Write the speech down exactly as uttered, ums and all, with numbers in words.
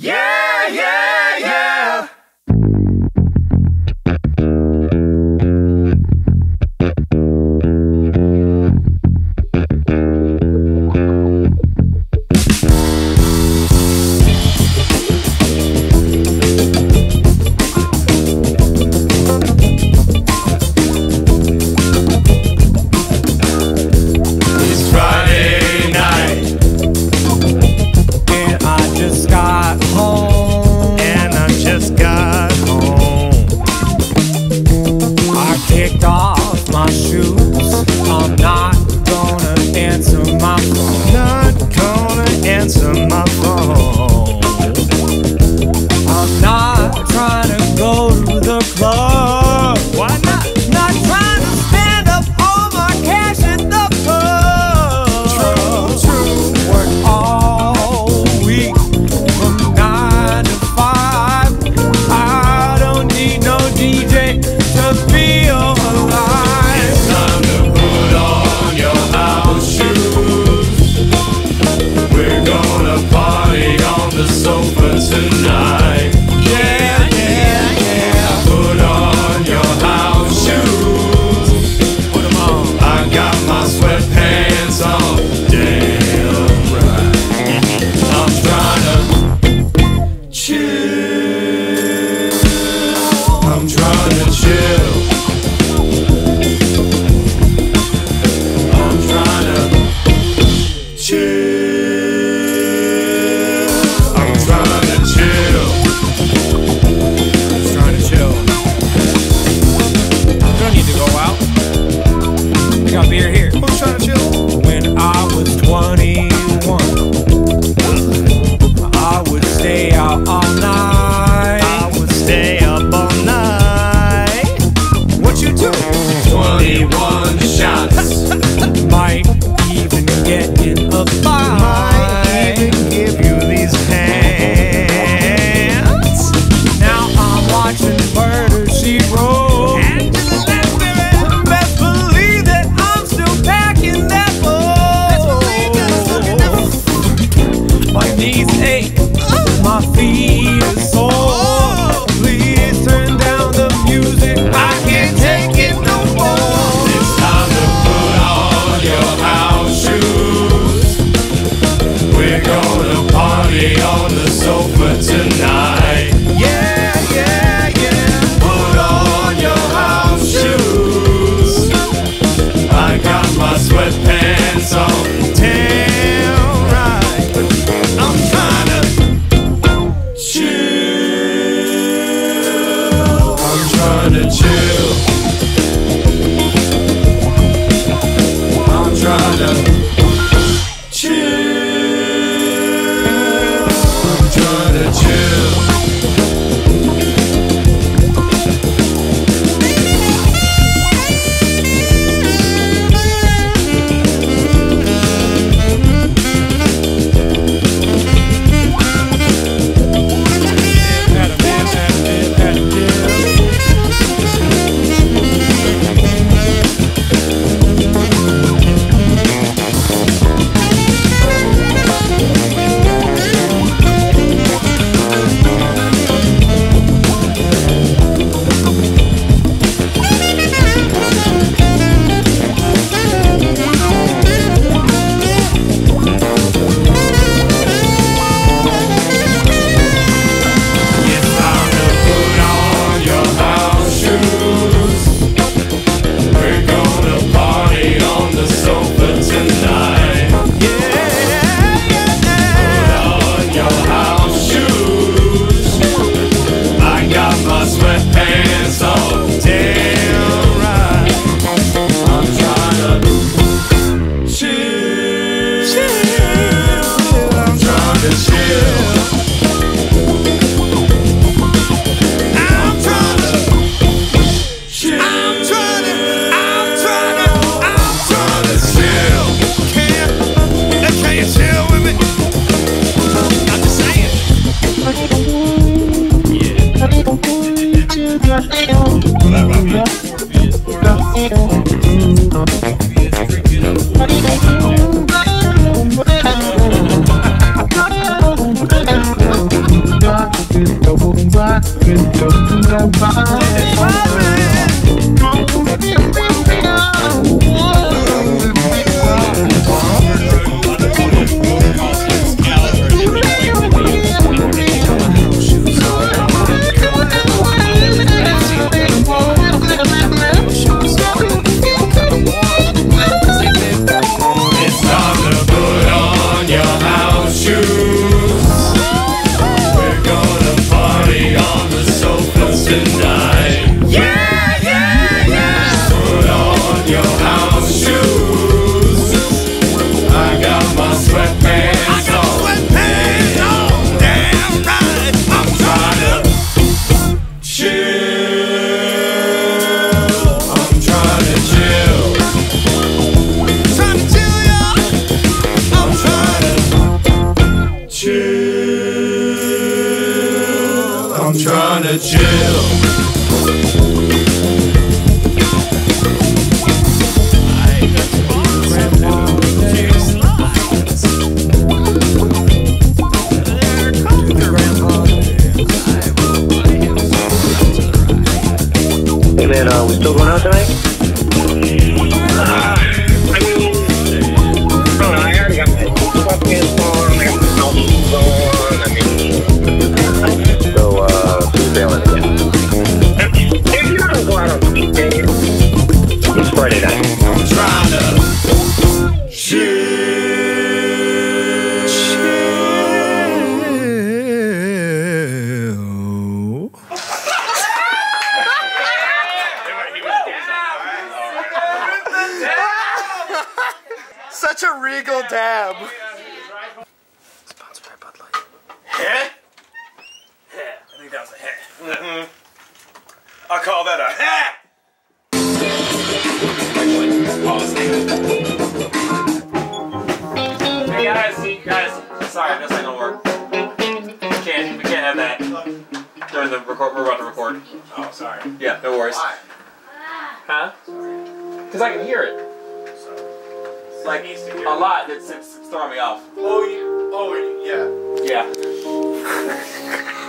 Yeah, yeah, yeah. It's Friday night, And I just got home. and I just got home. I kicked off my shoes. I'm not gonna answer my phone. Not gonna answer my phone. I'm not trying to go to the club. Why not? Not trying to spend up all my cash at the pub. True, true. Work all week from nine to five. I don't need no D J to feel alive. It's time to put on your house shoes. We're gonna party on the sofa tonight. Yeah, yeah, yeah. Put on your house shoes. Put 'em on. I got my sweatpants on. Damn right. I'm trying to chill. I'm trying to chill. I'm trying to chill. I'm trying to chill. Just trying to chill. You don't need to go out. I got beer here. Who's trying to chill? When I was twenty-one, I would stay out all night. I would stay up all night. What you do? twenty-one shots. Might even get in a fight. Might even give you these hands. Now I'm watching Murder, She Wrote. Best believe that I'm still packing that bowl. My knees ache, my feet are sore. Please turn down the music, I can't take it no more. It's time to put on your house shoes. We're gonna party on the sofa tonight. Yeah, yeah, yeah. Put on your house shoes. I got my sweatpants on. Damn right. I'm trying to chill. I'm trying to chill. I'm trying to chill. I'm trying to chill. It's time to put on your house shoes. We're gonna party on the sofa tonight. Put on your house shoes. I got my sweatpants on. Damn right. I'm trying to chill. I'm trying to chill. I'm trying to chill. I'm trying to, I'm trying to, I'm trying to chill. Can, can you chill with me? I'm just saying. Thank you. I'm trying to chill. Hey man, uh, we still going out tonight? Uh, I mean, I don't know, I already got my sweatpants on, I got my house shoes on, I mean, so, uh, who's bailing again? If, if you're gonna go out on the weekday, it's Friday night. I'm trying to chill. Such a regal dab. Sponsored by Bud Light. Heh? Heh. I think that was a heh. Mm-hmm. I'll call that a heh! Hey guys, you guys, sorry, this ain't gonna work. We can't, we can't have that during the record. We're about to record. Oh, sorry. Yeah, no worries. Why? Huh? Because I can hear it. Like, a lot, it's, it's, it's throwing me off. Oh, you, oh, yeah. Yeah.